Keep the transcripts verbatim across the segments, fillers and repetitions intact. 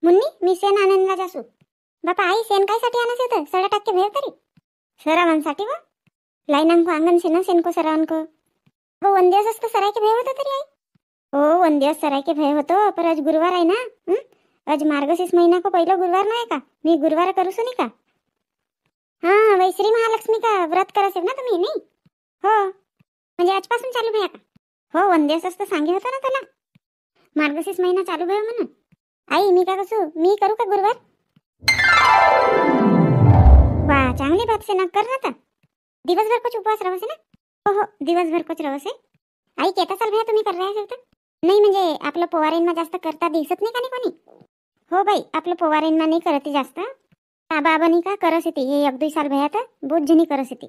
मुन्नी मी सेन आणायला जासू. बापा आई सेन कायसाठी आणायचं होतं? सडा टाके भेव तरी सरावांसाठी वा लाईनांको अंगण सेना सेनको सरावांको वो वन दिवस असतं सरायके भेव होतं तरी आई. हो वन दिवस सरायके भेव होतो पर आज गुरुवार आहे ना. हं? आज मार्गशीर्ष महिना को पहिला गुरुवार नाही का? मी गुरुवार करूसू नाही का? हा वै श्री महालक्ष्मी का व्रत करायचे ना तुम्ही नाही? हो म्हणजे आजपासून चालू भया का? हो वन दिवस असतं सांगे होतं ना त्याला मार्गशीर्ष महिना चालू भया म्हणून. आई मी काय कसू मी करू का गुरुवार? वा चांगली बात से ना कर ना. दिवसभर कुछ उपवास रवसे ना? हो हो दिवसभर कुछ रवसे. आई केता चाल भया तुम्ही कर रहा है नाही म्हणजे आपलं पोवारेंना जास्त करता दिसत नाही का नाही कोणी? हो बाई आपलं पोवारेंना नाही करते जास्त. बाबा नाही का करस येते हे एक दुई साल भया तर बहुत जणी करस येते.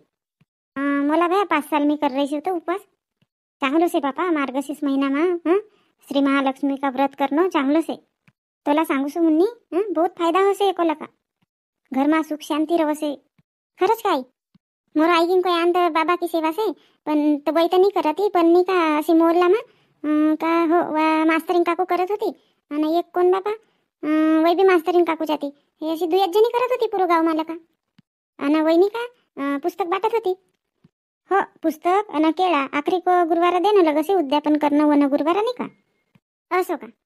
मला भया पाच साल मी कर रही होतं उपवास. चांगलं से बापा मार्गशीर्ष महिना मा हं श्री महालक्ष्मी का व्रत करणं चांगलं से. तोला सांगू सु मुन्नी हं बहुत फायदा होसे एकोला का घरमा सुख शांती रवसे. खरंच काय मोर आईगिन कोई आंत बाबा की सेवा से पण तो बाई तर नाही करत पण नाही का अशी मोरला मा का हो मास्तरीन काकू करत होती आणि एक कोण बाबा वै बी मास्तरीन काकू जाती हे अशी दुई जणी करत होती पुरो गाव मला का. आणि वहिनी का पुस्तक बाटत होती. हो पुस्तक आणि केळा आखरी को गुरुवार देणं लगसे उद्यापन करणं वन गुरुवार नाही का असो का.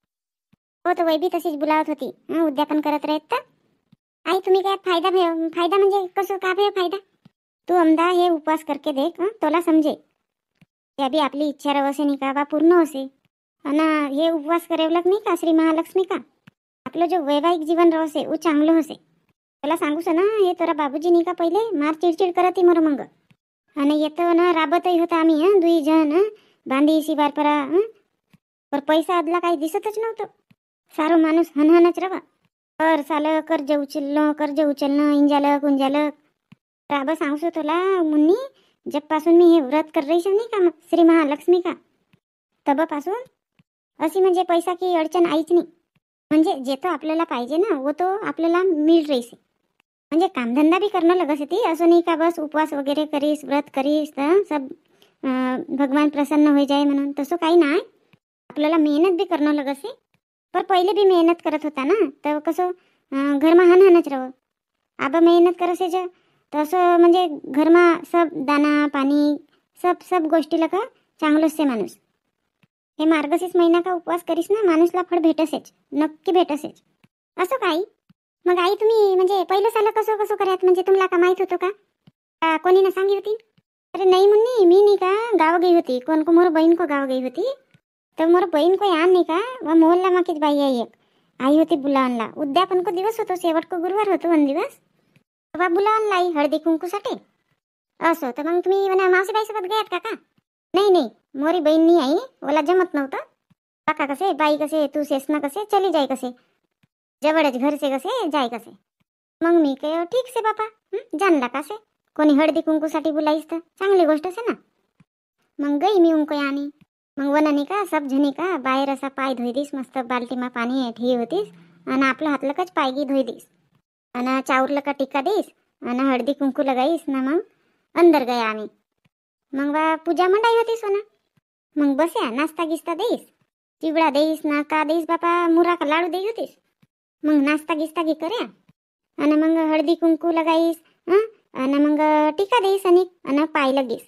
हो तर वै बी तशीच बुलावत होती उद्यापन करत राहत तर. आई तुम्ही काय फायदा भेव फायदा म्हणजे कसं का भेव फायदा? तू अमदा हे उपवास करके देख तोला समजे त्या बी आपली इच्छा रवसे नाही का बा पूर्ण होसे. आणि हे उपवास करेवलक नाही का श्री महालक्ष्मी का आपलं जो वैवाहिक जीवन रवसे वो चांगलं होसे. त्याला सांगूस ना हे तोरा बाबूजी नाही का पहिले मार चिडचिड करत मोर मंग आणि येतो ना राबतही होता आम्ही हं दुई जण बांधी शिवार परा हं पर पैसा अदला काही दिसतच नव्हतं. सारो माणूस हनहनच रवा कर साल कर्ज उचललं कर्ज उचलणं इंजालं कुंजालं. राबा सांगसो तुला मुन्नी जबपासून मी हे व्रत कर रही नाही का श्री महालक्ष्मी का तबपासून अशी म्हणजे पैसा की अडचण आईच नाही. म्हणजे जे तो आपल्याला पाहिजे ना वो तो आपल्याला मिळ रहीसे. म्हणजे कामधंदा बी करणं लगस ती असं नाही का बस उपवास वगैरे करीस व्रत करीस तर सब भगवान प्रसन्न हो जाए म्हणून तसं काही नाही. आपल्याला मेहनत बी करणं लगसे. पर पहिले बी मेहनत करत होता ना तर कसं घरमा हनहनच रव आबा मेहनत करसे ज तसं म्हणजे घरमा सब दाना पाणी सब सब गोष्टीला का चांगलंच से माणूस. हे मार्गशीर्ष महिना का उपवास करीस ना माणूसला फळ भेटसेच नक्की भेटसेच. असं काही मग आई तुम्ही म्हणजे पहिलं साला कसं कसं करायत म्हणजे तुम्हाला का माहित होतं का कोणी ना सांगी होती? अरे नाही मुन्नी मी नाही का गाव गई होती कोण को मोर बहीण को गाव गई होती तर मोर बहीण को यान नाही का व मोहल्ला माकीच बाई आहे एक आई होती बुलावनला उद्यापन को दिवस होतो शेवट को गुरुवार होतो वन दिवस बा बुलावनला आई हळदी कुंकूसाठी. असो तर मग तुम्ही म्हणा मावशी सोबत गयात का का? नाही नाही मोरी बहीण नाही आई ओला जमत नव्हतं. काका कसे बाई कसे तू शेसना कसे चली जाय कसे जवळच घरचे कसे जाय कसे. मग मी काय ठीक से बापा जानला कसे कोणी हळदी कुंकूसाठी बुलाईस तर चांगली गोष्ट असे ना. मग गई मी उंको यानी मग वनानी का सब जणी का बाहेर असा पाय धुई दिस मस्त बाल्टीमा पाणी ठेवी होतीस आणि आपलं हातलं कच पायगी धुई दिस आणि चावरलं का टिक्का देईस आणि हळदी कुंकू लगाईस ना मग अंदर गया आम्ही. मग बा पूजा मंडाई होतीस ना मग बस्या नाश्ता गिस्ता देईस चिवडा देईस ना का देईस बापा मुरा का लाडू देई होतीस. मग नाश्ता गिस्ता घे कर्या आणि मग हळदी कुंकू लगाईस हं आणि मग टिका देईस आणि आणि पाय लगीस.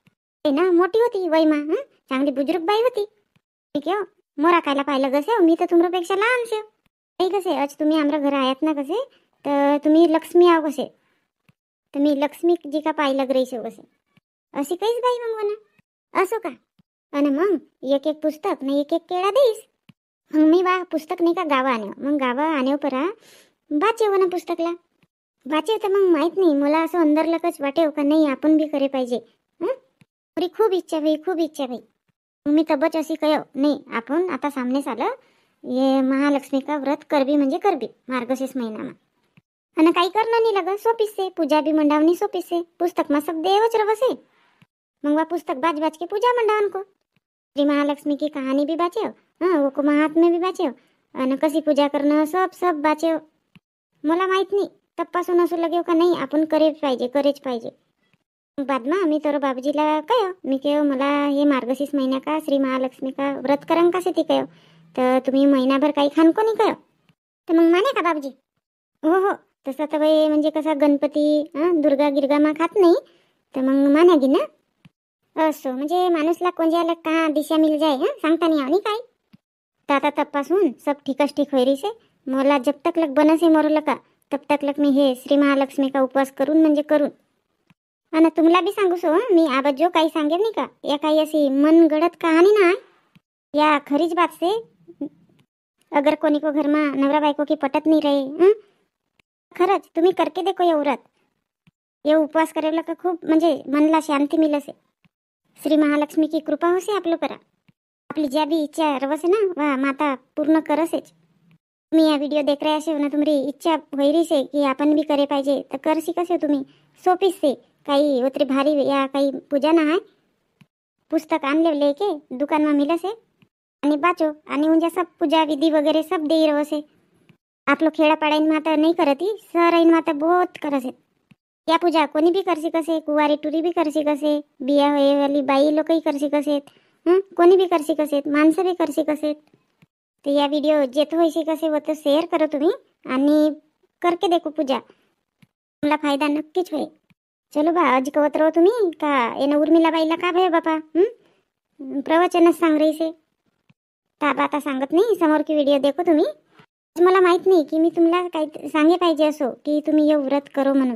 ते ना मोठी होती वैमा हं चांगली बुजुर्ग बाई होती. ठीक आहे मोरा कायला पाहिलं कसे मी तर तुमच्यापेक्षा लहान शे नाही कसे आज तुम्ही आमच्या घर आयात ना कसे तर तुम्ही लक्ष्मी आहो कसे तुम्ही लक्ष्मी जी का पाय लग रही शे कसे अशी काहीच बाई मग म्हणा. असो का आणि मग एक एक पुस्तक नाही एक एक केळा देईस. मग मी बा पुस्तक नाही का गावा आणव मग गावा आणव परा वाचेव ना पुस्तकला वाचेव तर मग माहीत नाही मला असं अंदर लगच वाटेव का नाही आपण बी करे पाहिजे. हं खूप इच्छा भाई खूप इच्छा भाई मग मी तबच अशी कयो नाही आपण आता सामनेच आलं ये महालक्ष्मी का व्रत करबी म्हणजे करबी मार्गशीर्ष महिनामा आणि काही करणं नाही लग सोपीस से पूजा बी मंडावनी सोपीस से पुस्तक मा सब देवच रवसे. मग वा पुस्तक बाज बाज के पूजा मंडावन को श्री महालक्ष्मी की कहानी भी बाचेव हाँ वो को महात्म्य भी बाचेव आणि कशी पूजा करणं सब सब बाचेव. मला माहित नाही तप्पासून असं लगेव का नाही आपण करेच पाहिजे करेच पाहिजे. बाद मा मी तर बाबूजीला कयो मी कयो मला हे मार्गशीर्ष महिना का श्री महालक्ष्मी का व्रत करन का से ती कयो तर तुम्ही महिनाभर काही खान को नाही कयो तर मग माने का बाबूजी? हो हो, तसं तर बाई म्हणजे कसा गणपती हं, दुर्गा गिरगा मा खात नाही, तर मग मान्या गी ना. असो म्हणजे माणूसला कोणत्याला का दिशा मिल जाय हं, सांगता नाही आणि काय. तर आता तपासून सब ठीकच ठीक होई से. मला जब तक लग बनसे मोरलं का तब तक लग मी हे श्री महालक्ष्मी का उपवास करून म्हणजे करून. आणि तुम्हाला बी सांगू सो हं, मी आबा जो काही सांगेल नाही का या काही अशी मन गडत कहाणी ना या खरीच बात से. अगर कोणी को घर में नवरा बायको की पटत नहीं रहे हं? खरंच तुम्ही करके देखो ये व्रत. ये उपवास करेला का खूप म्हणजे मनला शांती मिलसे. श्री महालक्ष्मी की कृपा होसे आपलं करा. आपली ज्या बी इच्छा रवसे ना वा माता पूर्ण करसेच. तुम्ही या व्हिडिओ देख रहे असे ना तुमरी इच्छा होईरी से की आपण बी करे पाहिजे तर करसी कसे तुम्ही सोपीच से. काही उतरी भारी या काही पूजा ना आहे पुस्तक आणले लेके दुकान में मिलसे आणि बाचो आणि म्हणजे सब पूजा विधी वगैरे सब देई रवसे. आप लोग खेड़ा पाड़ा में आता नहीं करती सर इन माता बहुत करसे. या पूजा कोणी भी करसी कसे कुवारी टुरी भी करसी कसे बिया होए वाली बाई लोकही करसी कसेत हं कोणी भी करसी कसेत माणसं भी करसी कसेत. तर या व्हिडिओ जेत होईशी कसे व तो शेअर करो तुम्ही आणि करके देखो पूजा मला फायदा नक्कीच होईल. चलो बा आज कवत रहो तुम्ही का येणं उर्मिला बाईला का भय बापा हं प्रवचनच सांग रही से. ताबा आता सांगत नाही समोर की व्हिडिओ देखो तुम्ही. मला माहित नाही की मी तुम्हाला काही सांगे पाहिजे असो की तुम्ही हे व्रत करो म्हणून.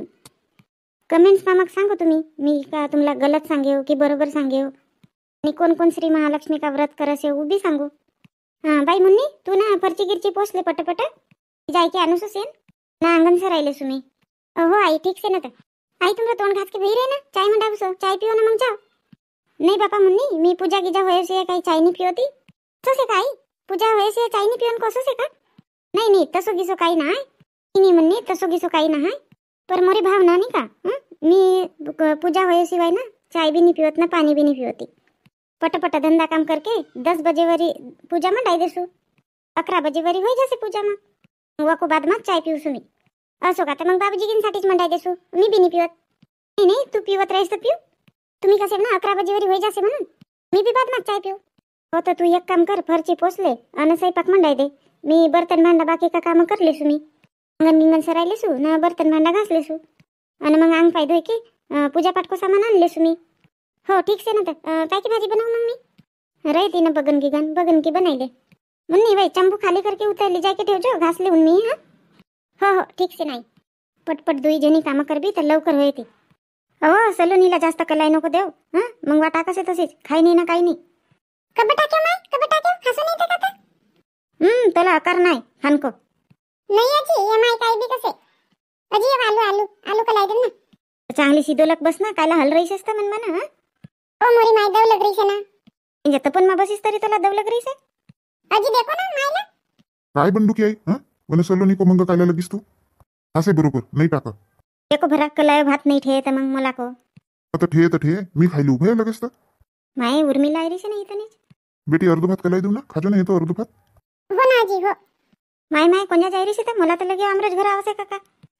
कमेंट्स मग सांगो तुम्ही मी का तुम्हाला गलत सांगेव की बरोबर सांगेव आणि कोण कोण श्री महालक्ष्मी का व्रत करसे वो भी सांगो. हां बाई मुन्नी तू ना पर्ची गिरची पोचले पटपट जाय की आणूस सेन ना अंगण से राहिले तुम्ही. हो आई ठीक से ना तर आई तुमरा तोंड घास के भई रहे ना चाय मंडा सो चाय पिओ ना मग जाओ. नाही बापा मुन्नी मी पूजा गिजा होय से काही चाय नाही पिओती तसे काय पूजा होय से चाय नाही पिऊन कसं से का. नाही नाही तसो गिसो काही ना नाही म्हणणे तसो गिसो काही ना पर मोरी भावना नाही का हं? मी पूजा होय शिवाय ना चाय भी नहीं पिवत ना पानी भी नहीं पिवती. पटपट धंदा काम करके दस बजे वरी पूजा में डाई देसू अकरा बजे वरी हो जैसे पूजा में वाको बाद में चाय पिऊसू मी. असो का तर मग बाबूजी गिनसाठीच मंडाई देसू मी बी नाही पिवत. नाही नाही तू पिवत राहीस तर पिऊ तुम्ही कसे ना अकरा बजे वरी होई जासे म्हणून मी बी बाद में चाय पिऊ. हो तर तू एक काम कर फरची पोचले आणि स्वयंपाक मंडाई दे मी बर्तन भांडा बाकी का काम कर लेसू. मी अंगण बिंगण सराय लेसू ना बर्तन भांडा घास लेसू आणि मग अंग पाय धोय की पूजापाठ को सामान आण लेसू मी. हो ठीक से ना तर काय की भाजी बनाऊ मग मी रहती ना बगन की गन बगन की बनाई दे मुन्नी भाई चंबू खाली करके उतर ले जाके ठेव जो घास ले मी. हां हो हो ठीक से नाही पटपट दुई जणी कामं करबी तर लवकर होय ती. हो सलोनीला जास्त कलाई नको देव हां मग वाटा कसे तसेच खाई नाही ना काही नाही. कब टाक्यो माय कब टाक्यो हसू नाही तर का हम्म त्याला आकार नाही हानको नाही आजी ये माय काय बी कसे अजी ये आलू आलू आलू कलाई दे ना. चांगली सिदोलक बस ना कायला हल रहीस असता मन म्हणा. ओ मोरी माय दव लग रही से ना म्हणजे तपन मा बसीस तरी त्याला दव लग रही से. अजी देखो ना मायला काय बंदुकी आहे हं वने सलोनी को मंग कायला लगीस तू असे बरोबर नाही टाका. एको भरा कलाय भात नाही ठे तर मग मला को आता ठे तर ठे मी खायला उभे लगेच तर माय उर्मिला आयरी से नाही तनेच बेटी अर्ध भात कलाई देऊ ना खाजो ना येतो अर्ध भात. हो ना आजी हो माय माय कोण्या जायरी से तर मला तर लगे आमरज घर आवसे काका.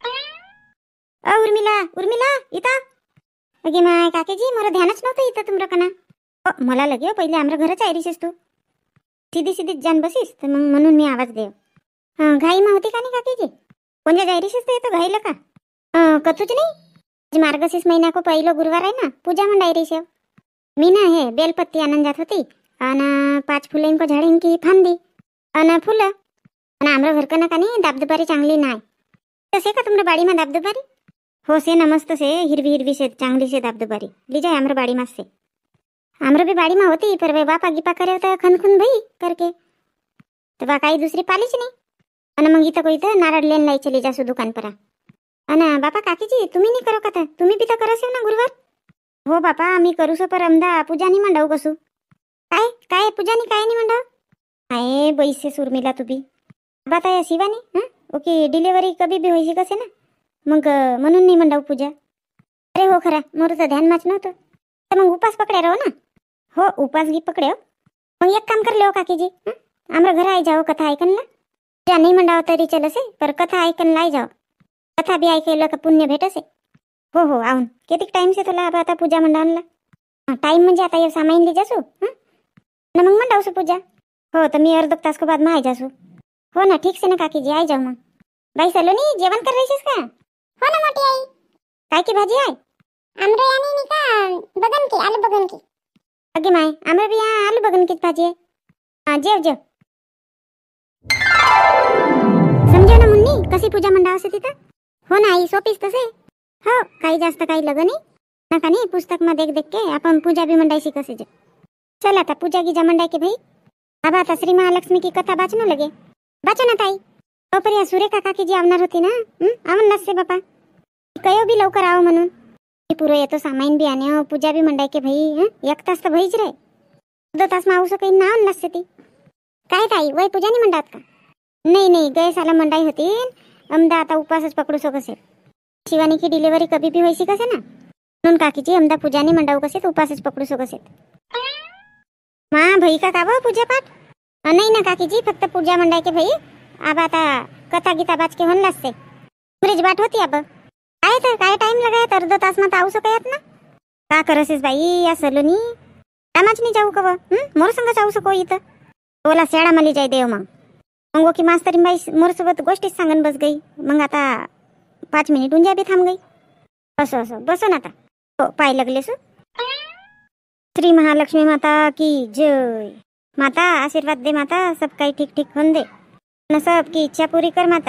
अ उर्मिला उर्मिला इता अगे माय काकेजी मला ध्यानच नव्हतं इथं तुमरा कना. मला लगे पहिले आमरा घरच आयरीसेस तू सीधी सीधीच जान बसीस तर मग म्हणून मी आवाज देव. हां घाई मा होती का नाही काकेजी कोणत्या जायरीसेस तर येतो घाईला का कथूच नाही. मार्गशीर्ष महिना को पहिलो गुरुवार आहे ना पूजा मंडाई रही से मी ना हे बेलपत्ती आणून जात होती आणि पाच फुलं को झाडीन की फांदी आणि फुलं आणि आमरा घर कना का नाही दाबदुबारी चांगली नाही तसे का तुमरा बाड़ी में दाबदुबारी हो से ना मस्त से हिरवी हिरवी से चांगली से दाबदुबारी ली जाए आमरा बाड़ी में से. आमरा भी बाड़ी में होती पर वे बापा गिपा करे होता खनखुन भई करके तो बा काही दुसरी पालीच नाही आणि मग इथं कोई तर नारळ लेन लाई चली जासू दुकान पर. अना बापा काकीजी तुम्ही नाही करो का तर तुम्ही बी तर करसेव ना गुरुवार. हो बापा आम्ही करूसो पर अमदा पूजा नाही मंडाऊ कसू काय काय पूजा नाही काय नाही मंडाऊ. आहे बैसे सुरमिला तू बी बाता या शिवानी हां ओके डिलेवरी कभी भी होईशी कसे ना मग म्हणून नाही मंडाऊ पूजा. अरे हो खरा मोरचं ध्यान माच नव्हतं तर मग उपास पकडे रहो ना. हो उपास गी पकडे मग एक काम कर ले हो काकीजी आमरा घर आई जाओ कथा ऐकनला पूजा नाही मंडाव तरी चलसे पर कथा ऐकन लाई जाओ कथा बी ऐकलं का पुण्य भेटसे. हो हो आऊन किती टाइम से तुला आता पूजा मंडावला टाइम म्हणजे आता ये सामाईन ली जासू हां ना मग मंडावसू पूजा. हो तर मी अर्ध तास को बाद में आई जासू. हो ना, ठीक से ना काकीजी, आई जाऊ मग. बाई सलोनी, जेवण कर रहीस का? हो ना मोठी आई. काय की भाजी आहे? आमरो यानी नी का बगन की आलू बगन की. अगे माय, आम्हाला बी या आलू बघन किती भाजी आहे. हा, जेव जेव. समजे ना मुन्नी, कशी पूजा मंडळ असते तिथं? हो ना आई, सोपीच तसे. हो, काही जास्त काही लग नाही नका नाही. पुस्तक मध्ये देख देख के आपण पूजा भी मंडायची कसे जे. चल आता पूजा गिजा मंडाय के भाई. अब आता श्री महालक्ष्मी की कथा वाचना लगे. वाचो ना ताई. तोपर या सुरेखा काकी जी आवणार होती ना, आवन नसते बापा. कयो बी लवकर आव म्हणून. पुरं येतो सामान बी आणे हो, पूजा बी मंडाय के भाई. हं? एक तास तर भाईच रे. दो तास माऊस काही नाव नसते ती. काय ताई, वय पूजा नाही मंडात का? नाही नाही, गए साला मंडाई होती. अमदा आता उपवासच पकडू सो कसे. शिवानी की डिलिव्हरी कभी भी व्हायची कसे ना, म्हणून काकीची अमदा पूजाने मंडाऊ कसे, उपवासच पकडू सो कसे. मा भाई का काबा पूजा पाठ? नाही ना काकीजी, फक्त पूजा मंडाय के भाई. अब आता कथा गीता बाच के होन लागते. पुरेच बाट होती. अब काय तर काय टाइम लगाय तर अर्धा तास मध्ये आऊ सकत ना. का करसेस बाई या सलोनी? कामाच नाही जाऊ कव. मोर संग जाऊ सको इथं. ओला शाळा मली जाय देव मग. मग की मास्तरीन बाई मोर सोबत गोष्टीच सांगन बस गई. मग आता पाच मिनिट उंजा बी थांब गई. असं असं बसन आता. हो, पाय लागले सु. श्री महालक्ष्मी माता की जय. माता आशीर्वाद दे माता, सब काही ठीक ठीक होऊन दे न, सब की इच्छा पूरी कर माता.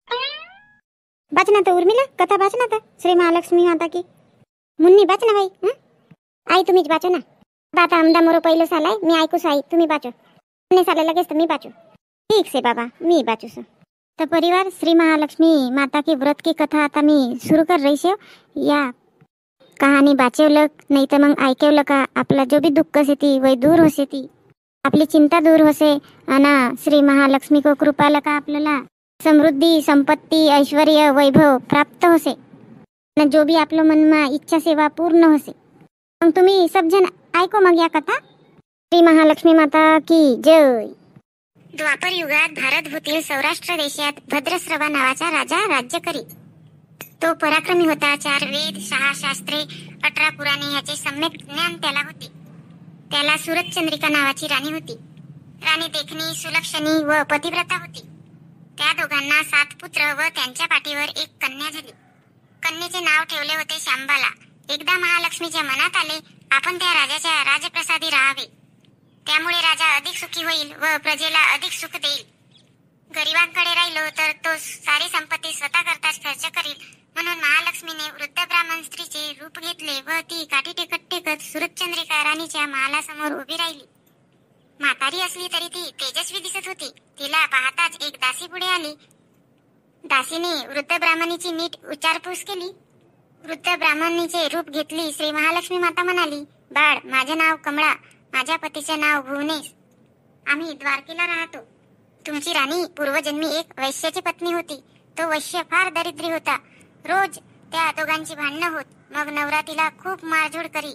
वाचना तर उर्मिला, कथा वाचना तर श्री महालक्ष्मी माता की. मुन्नी वाचना बाई. हं? आई तुम्हीच वाचो ना. आता आमदा मोरो पहिलं सालाय, मी ऐकूस आई, तुम्ही वाचो. नाही साला लगेच तर मी वाचू. ठीक से बाबा, मी वाचूस. तर परिवार, श्री महालक्ष्मी माता की व्रत की कथा आता मी सुरू कर रही शे. या कहाणी वाचवलं नाही तर मग ऐकवलं का आपला जो बी दुःख से ती वही दूर होसे, ती आपली चिंता दूर होसे. आणि श्री महालक्ष्मी को कृपाला का आपल्याला समृद्धी, संपत्ती, ऐश्वर्य, वैभव प्राप्त होसे. आणि जो बी आपलं मनमा इच्छा सेवा पूर्ण होसे. मग तुम्ही सब जण ऐको मग या कथा. श्री महालक्ष्मी माता की जय. द्वापर युगात भारतभूतील सौराष्ट्र देशात भद्रश्रवा नावाचा राजा राज्य करी. तो पराक्रमी होता. चार वेद, सहा शास्त्रे, अठरा पुराणे याचे सम्यक ज्ञान त्याला होते. त्याला सूरजचंद्रिका नावाची राणी होती. राणी देखणी, सुलक्षणी व पतिव्रता होती. त्या दोघांना सात पुत्र व त्यांच्या पाठीवर एक कन्या झाली. कन्येचे नाव ठेवले होते शांबाला. एकदा महालक्ष्मीच्या मनात आले, आपण त्या राजाच्या राजप्रसादी राहावे. त्यामुळे राजा अधिक सुखी होईल व प्रजेला अधिक सुख देईल. गरिबांकडे राहिलो तर तो सारी संपत्ती स्वतः करताच खर्च करील. म्हणून महालक्ष्मीने वृद्ध ब्राह्मण स्त्रीचे रूप घेतले व ती काठी टेकत टेकत सूरजचंद्रिका राणीच्या महालासमोर उभी राहिली. म्हातारी असली तरी ती तेजस्वी दिसत होती. तिला पाहताच एक दासी पुढे आली. दासीने वृद्ध ब्राह्मणीची नीट विचारपूस केली. वृद्ध ब्राह्मणीचे रूप घेतली. श्री महालक्ष्मी माता म्हणाली, बाळ, माझे नाव कमळा, माझ्या पतीचे नाव भुवनेश. आम्ही द्वारकेला राहतो. तुमची राणी पूर्वजन्मी एक वैश्याची पत्नी होती. तो वैश्य फार दरिद्री होता. रोज त्या दोघांची भांडणं होत. मग नवरा तिला खूप मारझोड करी.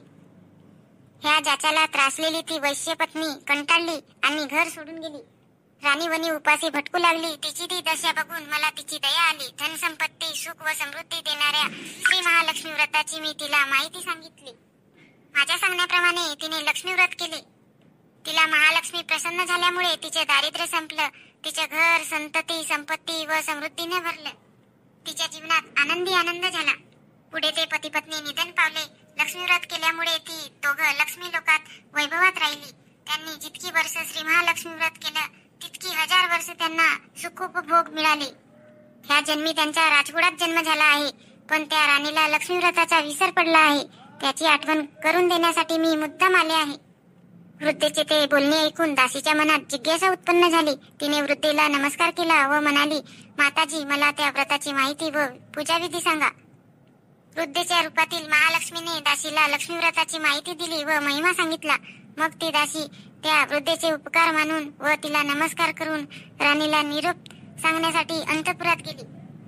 ह्या ज्याच्याला त्रासलेली ती वैश्य पत्नी कंटाळली आणि घर सोडून गेली. राणी वनी उपासी भटकू लागली. तिची ती दशा बघून मला तिची दया आली. धनसंपत्ती, सुख व समृद्धी देणाऱ्या श्री महालक्ष्मी व्रताची मी तिला माहिती सांगितली. माझ्या सांगण्याप्रमाणे तिने लक्ष्मी व्रत केले. तिला महालक्ष्मी प्रसन्न झाल्यामुळे तिचे दारिद्र्य संपलं. तिचे घर, संतती, संपत्ती व समृद्धीने भरलं. तिच्या जीवनात आनंदी आनंद झाला. पुढे ते पती पत्नी निधन पावले. लक्ष्मी व्रत केल्यामुळे ती दोघं लक्ष्मी लोकात वैभवात राहिली. त्यांनी जितकी वर्ष श्री महालक्ष्मी व्रत केलं तितकी हजार वर्ष त्यांना सुखोपभोग मिळाले. ह्या जन्मी त्यांचा राजकुळात जन्म झाला आहे. पण त्या राणीला लक्ष्मी व्रताचा विसर पडला आहे. त्याची आठवण करून देण्यासाठी मी मुद्दाम आले आहे. वृद्धेचे ते बोलणे ऐकून दासीच्या मनात जिज्ञासा उत्पन्न झाली. तिने वृद्धेला नमस्कार केला व म्हणाली, माताजी, मला त्या व्रताची माहिती व पूजाविधी सांगा. वृद्धेच्या रूपातील महालक्ष्मीने दासीला लक्ष्मी व्रताची माहिती दिली व महिमा सांगितला. मग ती दासी त्या वृद्धेचे उपकार मानून व तिला नमस्कार करून राणीला निरोप सांगण्यासाठी अंतपुरात गेली.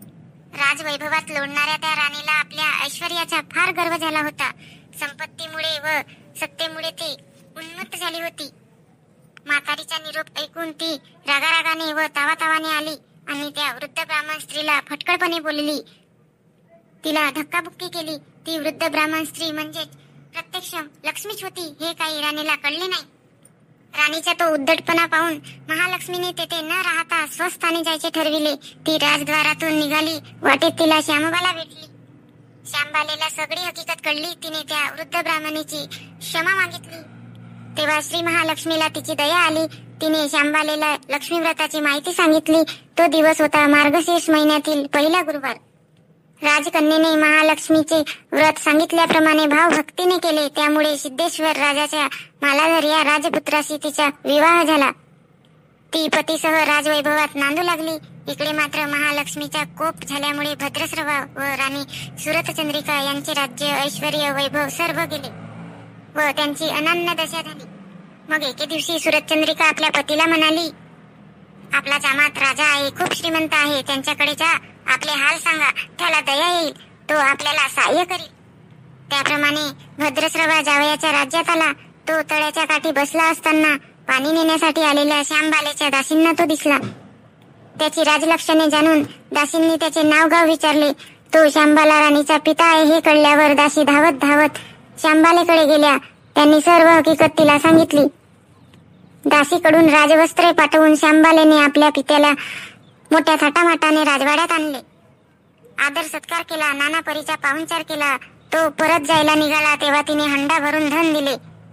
राजवैभवात लोळणाऱ्या त्या राणीला आपल्या ऐश्वर्याचा फार गर्व झाला होता. संपत्तीमुळे व सत्तेमुळे ती उन्मत्त झाली होती. म्हातारीचा निरोप ऐकून ती रागारागाने व तावातावाने आली आणि त्या वृद्ध ब्राह्मण स्त्रीला फटकळपणे बोलली. तिला धक्काबुक्की केली. ती वृद्ध ब्राह्मण स्त्री म्हणजे प्रत्यक्ष लक्ष्मीच होती हे काही राणीला कळले नाही. राणीचा तो उद्धटपणा पाहून महालक्ष्मीने तेथे न राहता स्वस्थानी जायचे ठरविले. ती राजद्वारातून निघाली. वाटेत तिला श्यामबाला भेटली. श्यामबालेला सगळी हकीकत कळली. तिने त्या वृद्ध ब्राह्मणीची क्षमा मागितली. तेव्हा श्री महालक्ष्मीला तिची दया आली. तिने श्यामबालेला लक्ष्मी व्रताची माहिती सांगितली. तो दिवस होता मार्गशीर्ष महिन्यातील पहिला गुरुवार. राजकन्येने महालक्ष्मीचे व्रत सांगितल्याप्रमाणे भाव भक्तीने केले. त्यामुळे सिद्धेश्वर राजाच्या मालाधर या राजपुत्राशी तिचा विवाह झाला. ती पतीसह राजवैभवात नांदू लागली. इकडे मात्र महालक्ष्मीचा कोप झाल्यामुळे भद्रश्रवा व राणी सुरतचंद्रिका यांचे राज्य, ऐश्वर्य, वैभव सर्व गेले व त्यांची अनन्य दशा झाली. मग एके दिवशी सुरतचंद्रिका आपल्या पतीला म्हणाली, आपला जामात राजा आहे, खूप श्रीमंत आहे, त्यांच्याकडे जा, आपले हाल सांगा, त्याला दया येईल, तो आपल्याला सहाय्य करील. त्याप्रमाणे भद्रश्रवा जावयाच्या राज्यात आला. तो तळ्याच्या काठी बसला असताना पाणी नेण्यासाठी आलेल्या श्यामबालेच्या दासींना तो दिसला. त्याची राजलक्षणे जाणून दासींनी त्याचे नाव गाव विचारले. तो श्यामबाला राणीचा पिता आहे हे कळल्यावर दासी धावत धावत श्यामबालेकडे गेल्या. त्यांनी सर्व हकीकत तिला सांगितली. दासीकडून राजवस्त्रे पाठवून श्यामबालेने आपल्या पित्याला मोठ्या थाटामाटाने राजवाड्यात आणले. आदर सत्कार केला. नाना परीचा पाहुणचार केला. तो परत जायला निघाला तेव्हा तिने हंडा भरून धन दिले.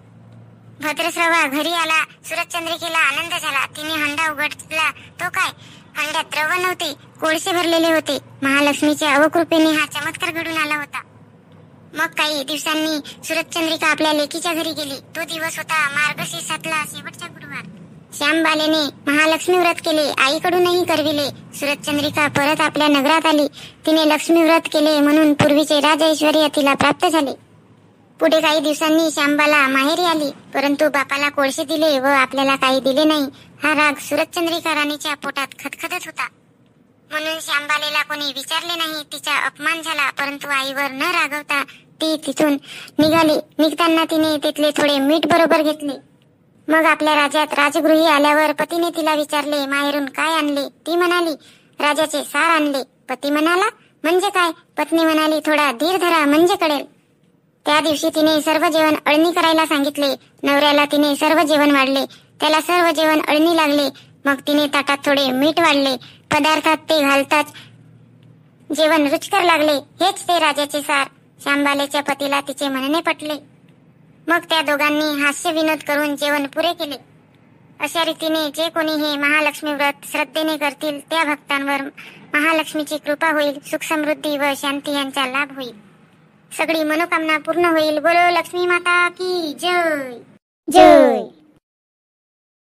भद्रश्रवा घरी आला. सुरतचंद्रिकेला आनंद झाला. तिने हंडा उघडला. तो काय, हंड्यात द्रव्य नव्हते, कोळसे भरलेले होते. महालक्ष्मीच्या अवकृपेने हा चमत्कार घडून आला होता. मग काही दिवसांनी सुरतचंद्रिका आपल्या लेकीच्या घरी गेली. तो दिवस होता मार्गशीर्षातला शेवटचा गुरुवार. श्यामबालेने महालक्ष्मी व्रत केले. आईकडूनही करविले. सुरतचंद्रिका परत आपल्या नगरात आली. तिने लक्ष्मी व्रत केले म्हणून पूर्वीचे राज ऐश्वर्य तिला प्राप्त झाले. पुढे काही दिवसांनी श्यामबाला माहेरी आली. परंतु बापाला कोळसे दिले व आपल्याला काही दिले नाही. हा राग सुरतचंद्रिका राणीच्या पोटात खदखदत होता. म्हणून श्यामबालेला कोणी विचारले नाही. तिचा अपमान झाला. परंतु आईवर न रागवता ती तिथून निघाली. निघताना तिने तिथले थोडे मीठ बरोबर घेतले. मग आपल्या राज्यात राजगृही आल्यावर पतीने तिला विचारले, माहेरून काय आणले? ती म्हणाली, राजाचे सार आणले. पती म्हणाला, म्हणजे काय? पत्नी म्हणाली, थोडा धीर धरा म्हणजे कळेल. त्या दिवशी तिने सर्व जेवण अळणी करायला सांगितले. नवऱ्याला तिने सर्व जेवण वाढले. त्याला सर्व जेवण अळणी लागले. मग तिने ताटात थोडे मीठ वाढले. पदार्थात ते घालताच जेवण रुचकर लागले. हेच ते राजाचे सार. श्यामबालेच्या पतीला तिचे म्हणणे पटले. मग त्या दोघांनी हास्य विनोद करून जेवण पुरे केले. अशा रीतीने जे कोणी हे महालक्ष्मी व्रत श्रद्धेने करतील त्या भक्तांवर महालक्ष्मीची कृपा होईल. सुख समृद्धी व शांती यांचा लाभ होईल. सगळी मनोकामना पूर्ण होईल. बोलो लक्ष्मी माता की जय. जय.